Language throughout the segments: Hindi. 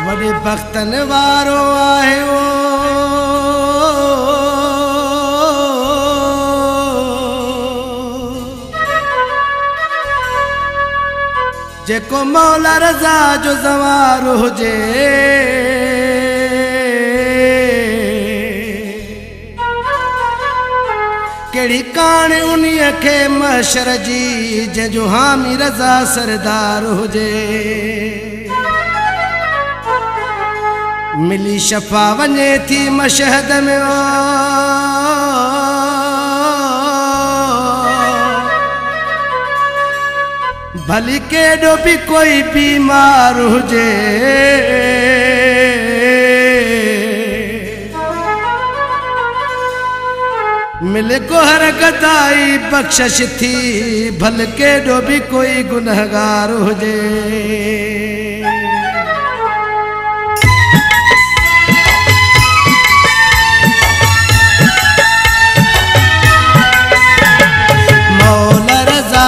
वॾे बख़्तन वारो आहे वो जेको मौला रज़ा जो ज़वार हुजे। केड़ी कान उन्हीअ खे महशर जी जंहिंजो हामी रज़ा सरदार हुजे। मिली शफ़ा वञे थी मशहद में भली केॾो भी कोई बीमार हुजे। मिले को हर गदाई बख्शिश थी भल केॾो भी कोई गुनहगार हुजे। मौला रज़ा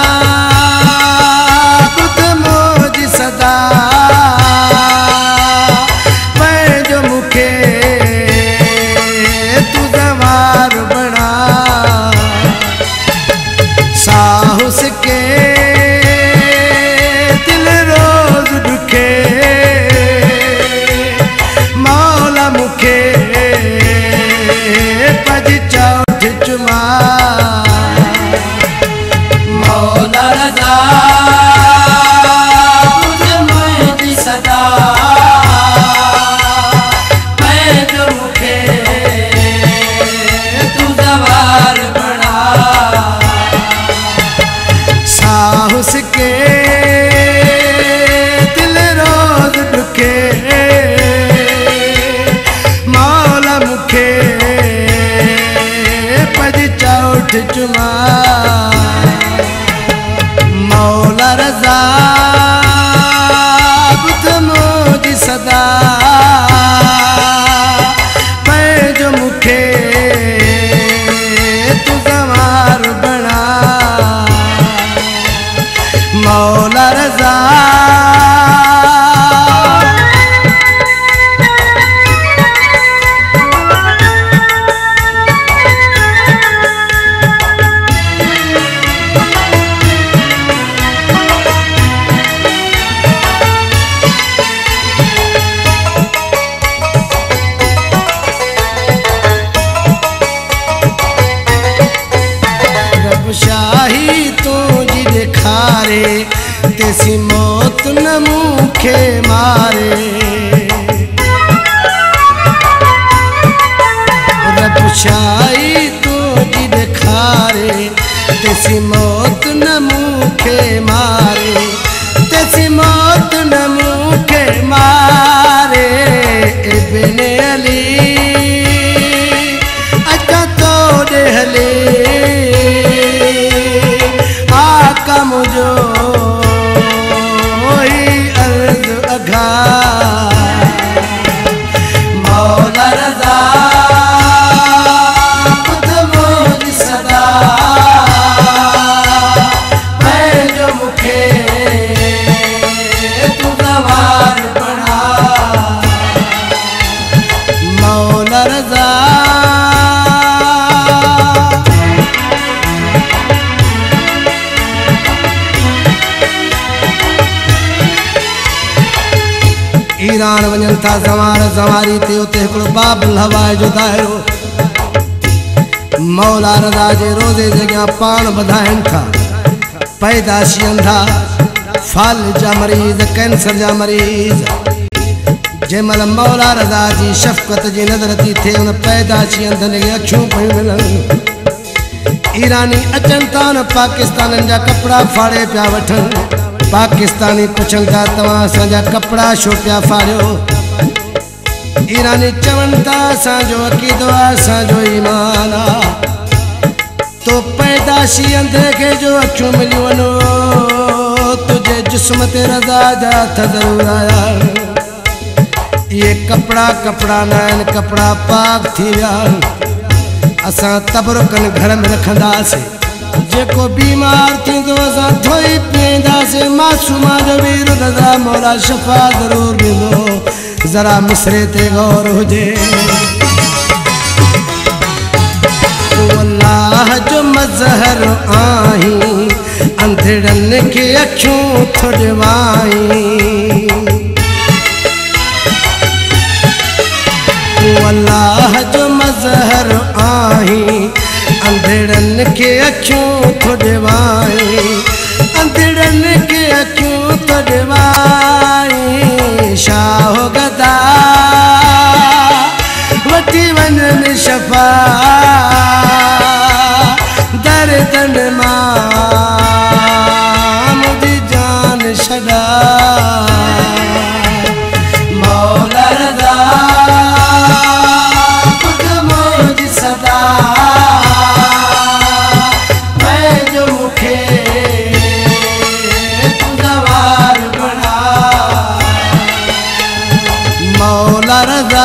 ॿुध मुंहिंजी सदा पंहिंजो मूंखे तू ज़वार बणा। साहुस के दिल रोज़ ॾुखे मौला मूंखे पज चौठ चुमा। मौला रज़ा ॿुध मुंहिंजी सदा पंहिंजो मूंखे तू ज़वार बणा। साहुस के दिल रोज़ ॾुखे मौला मूंखे पज चौठ चुमा। मौला रज़ा ॿुध मुंहिंजी सदा पंहिंजो मूंखे तू ज़वार बणा। मौला रज़ा शाही तुझी ॾेखारे तेसी मौत न मूंखे मारे। रब शाही तुझी ॾेखारे तेसी मौत न मूंखे मारे। तेसी मौत न मूंखे मारे। इब्ने अली अचा तो ॾे हले आका मुझो ही अर्ज़ अघा। मौला रज़ा ॿुध मुंहिंजी सदा पंहिंजो मूंखे तू ज़वार बणा। मौला रज़ा ईरान वञनि था ज़वार ज़वारी ते उते हिकिड़ो बाबुल हवाए जो दायरो मौला रज़ा जे रोज़े जे अॻियां पाण वधाइनि था। पैदाशी अंधा फाल जा मरीज़ कैंसर जा मरीज़ जंहिं महिल मौला रज़ा जी शफ़क़त जी नज़र थी थिए उन पैदाशी अंधनि खे अखियूं पियूं मिलनि। ईरानी अचनि था उन पाकिस्ताननि जा कपिड़ा फाड़े पिया वठनि। पाकिस्तानी पुछनि था तव्हां असांजा कपिड़ा छो पिया फाड़ियो। ईरानी चवनि था असांजो अक़ीदो आहे असांजो ईमान आहे। तो पैदाशी अंधे खे जो अखियूं मिलियूं वञो तुझे जिस्म ते रज़ा जा हथ ज़रूर आया। ये कपड़ा कपड़ा न आहिनि कपड़ा पाक थी विया। असां तबरुकनि घर में रखंदासीं। जेको बीमार थींदो असां धोई पीअंदासीं। मासूमा जो वीर रज़ा मौला शफ़ा ज़रूर ॾींदो। जरा मिसरे ते गौर हुजे। अल्लाह जो मज़हर आहीं अंधड़नि के अखियूं थुड़वाई। अल्लाह जो मज़हर आहीं अंधड़नि के अखियूं थुड़वाई। अंधड़नि के अखियूं थुड़वाई। शाहो गदा वठी वञनि शफ़ा दर्दन मां मुझी जान छड़ा। मौला रज़ा ख़ुद मुझी सदा जो मुखे तुझवार बना। मौला रज़ा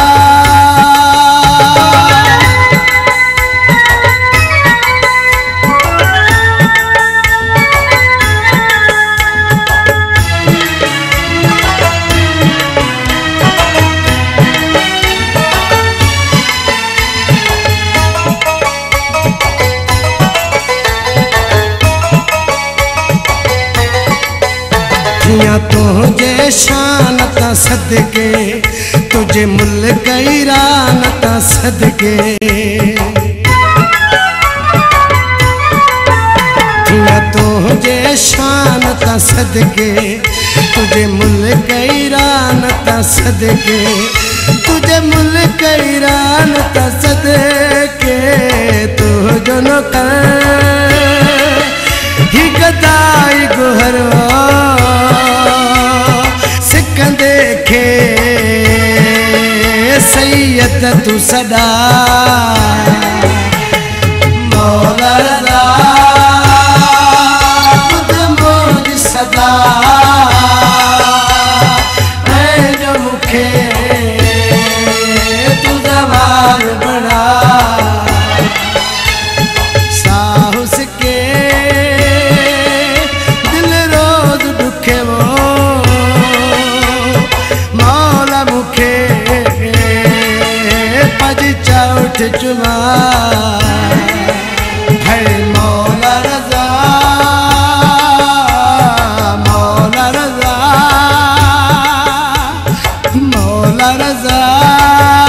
तुझे शान ता सदके तुझे मुल्क ईरान ता सदके। तुझे शान ता सदके तुझे मुल्क ईरान ता सदके। तुझे मुल्क ईरान ता सदके। तुझो न कर ही गदाई गुहरवा देखे सैयद तू सदा। मौला रज़ा ख़ुद मुझी सदा जो मुखे तुझवार बना। साहुस के दिल रोज दुखे वो चौथ चुमा है। मौला रज़ा मौला रज़ा मौला रज़ा